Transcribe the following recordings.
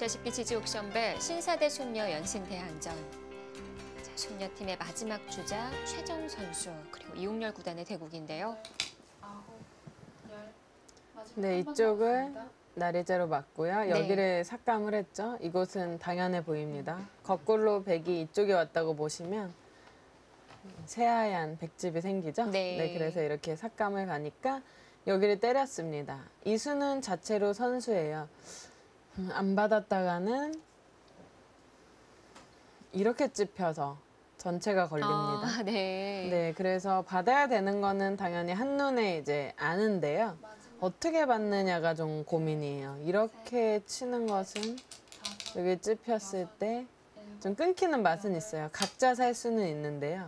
제10기 지지옥션배 신사대 손녀 연신 대항전. 자, 손녀팀의 마지막 주자 최정 선수 그리고 이용렬 구단의 대국인데요. 네, 이쪽을 나리자로 맞고요. 여기를 삭감을 했죠. 이곳은 당연해 보입니다. 거꾸로 백이 이쪽에 왔다고 보시면 새하얀 백집이 생기죠. 네, 그래서 이렇게 삭감을 가니까 여기를 때렸습니다. 이 수는 자체로 선수예요. 안 받았다가는 이렇게 찝혀서 전체가 걸립니다. 네, 그래서 받아야 되는 거는 당연히 한눈에 이제 아는데요. 어떻게 받느냐가 좀 고민이에요. 이렇게 치는 것은 여기 찝혔을 때 좀 끊기는 맛은 있어요. 각자 살 수는 있는데요.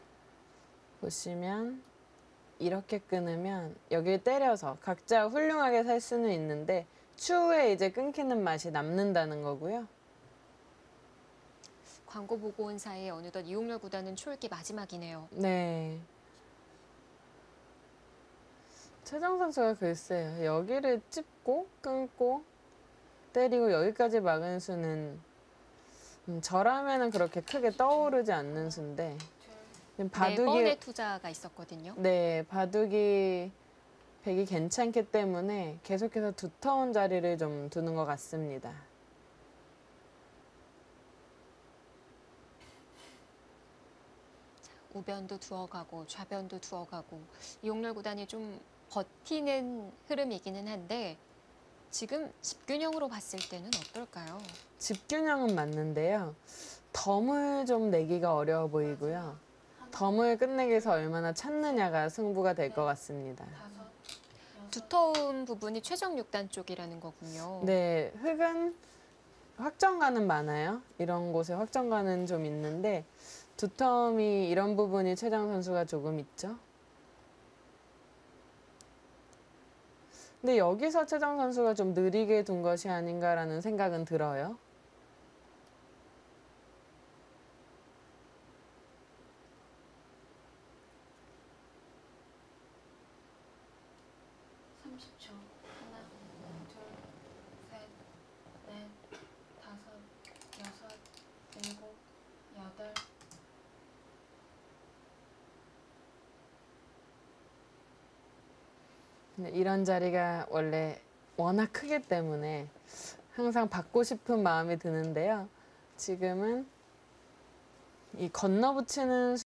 보시면 이렇게 끊으면 여기를 때려서 각자 훌륭하게 살 수는 있는데 추후에 이제 끊기는 맛이 남는다는 거고요. 광고 보고 온 사이에 어느덧 이용렬 구단은 초읽기 마지막이네요. 네. 최정 선수가 글쎄요. 여기를 찝고 끊고 때리고 여기까지 막은 수는 저라면은 그렇게 크게 떠오르지 않는 수인데 바둑이 4번의 투자가 있었거든요. 네, 바둑이 백이 괜찮기 때문에 계속해서 두터운 자리를 좀 두는 것 같습니다. 우변도 두어가고 좌변도 두어가고 이용렬 구단이 좀 버티는 흐름이기는 한데 지금 집균형으로 봤을 때는 어떨까요? 집균형은 맞는데요. 덤을 좀 내기가 어려워 보이고요. 덤을 끝내기 위해서 얼마나 찾느냐가 승부가 될 것 같습니다. 두터운 부분이 최정 6단 쪽이라는 거군요. 네, 흙은 확정가는 많아요. 이런 곳에 확정가는 좀 있는데 두텀이 이런 부분이 최정 선수가 조금 있죠. 근데 여기서 최정 선수가 좀 느리게 둔 것이 아닌가라는 생각은 들어요. 이런 자리가 원래 워낙 크기 때문에 항상 받고 싶은 마음이 드는데요. 지금은 이 건너붙이는